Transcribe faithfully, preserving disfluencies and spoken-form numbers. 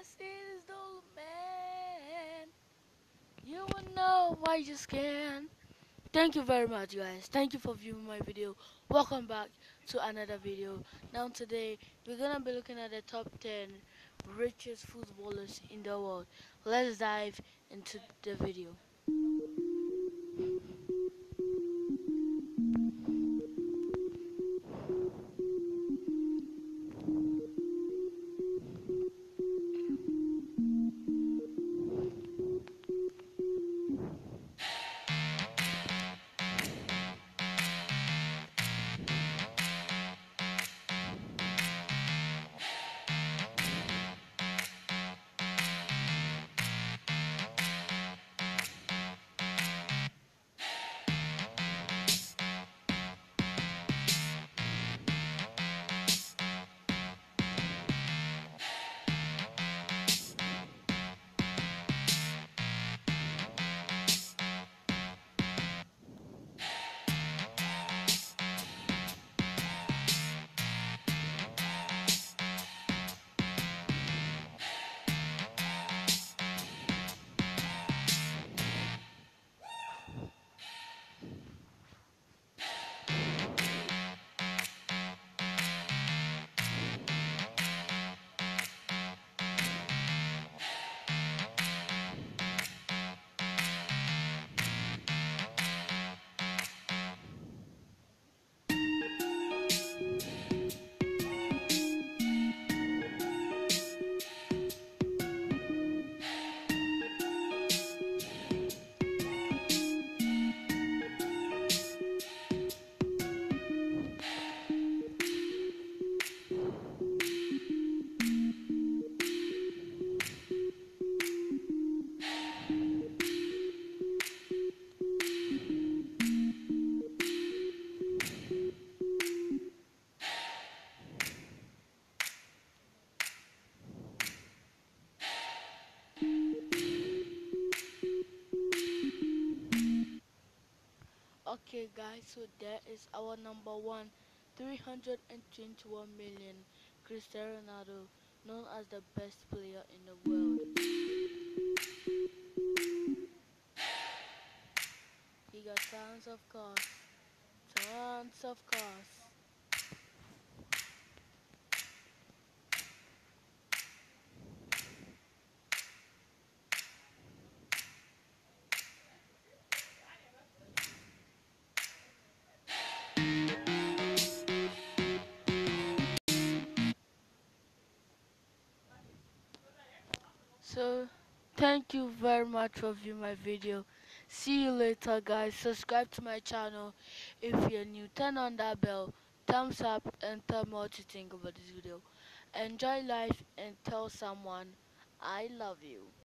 Yes, it is the old man. You will know why you can. Thank you very much, guys. Thank you for viewing my video. Welcome back to another video. Now today we're gonna be looking at the top ten richest footballers in the world. Let's dive into the video. Okay, guys, so that is our number one, three hundred twenty-one million, Cristiano Ronaldo, known as the best player in the world. He got tons of cars, tons of cars. So, thank you very much for viewing my video. See you later, guys. Subscribe to my channel if you're new. Turn on that bell, thumbs up, and tell me what you think about this video. Enjoy life and tell someone I love you.